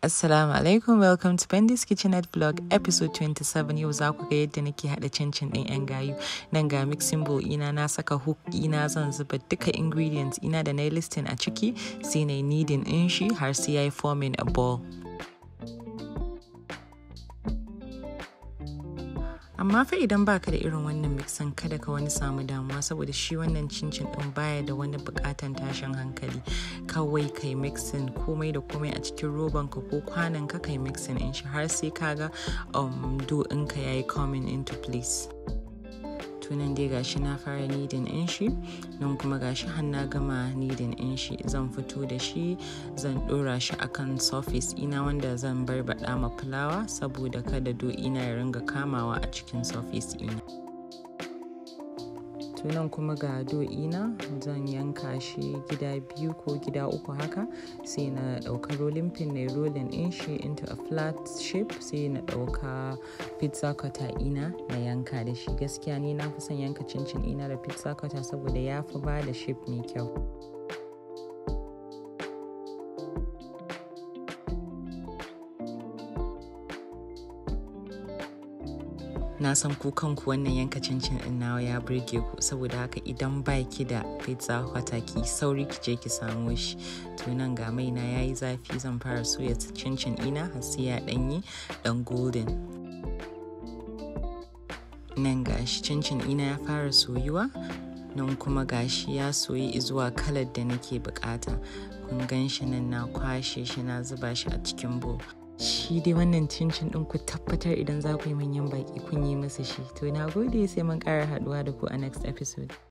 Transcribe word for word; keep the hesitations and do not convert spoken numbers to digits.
Assalamu alaikum, welcome to Bandeey's Kitchenette vlog episode twenty-seven. Yau za ku ga yadda nake haɗa cincin ɗin 'yan gayu. Nan ga mixing bowl ina na saka hook ina zan zuba duka ingredients ina da na yi listing a ciki sai na yi kneading ɗin shi har sai ya yi forming a ball. Amma fa idan baka da irin wannan mixin kada ka wani samu damuwa saboda shi wannan cincin din baya da wani bukatan tashin hankali. Kawai kai mixin komai da komai a cikin roban ka ko kwanan ka kai mixin din shi har sai kaga um dough ɗinka yayi coming into place. Tunan dai gashi na fara kneading din shi, nan kuma gashi har na gama kneading din shi. Zan fito da shi, zan dora shi akan surface ina wanda zan barbada ma fulawa saboda kada dough ina ya ringa kamawa a cikin surface ina. Tunan kuma ga dough ina zan yanka shi gida biyu ko gida uku haka, sai na dauka rolling pin na rolling din shi into a flat shape, sai na dauka pizza cutter ina na yanka da shi. Gaskiya ni na fi son yanka cincin ina da pizza cutter saboda ya fi ba da shape mai kyau. Na san ku kanku wannan yanka cincin din nawa ya burge ku, saboda haka idan ba ki da pizza cutter ki sauri ki je ki samo shi. To nan ga mai na yayi zafi, zan fara soya cincin ina har sai ya danyi dan golden. Nan gashi cincin ina ya fara soyuwa, nan kuma gashi ya soyi zuwa kalar da nake bukata. Kun gan shi nan na kwashe shi na zuba shi a cikin bowl. Shi dai wannan cincin ɗin ku tabbatar idan za ku yi manyan baki kun yi masa shi. To na gode, sai mun ƙara haɗuwa da ku a next episode.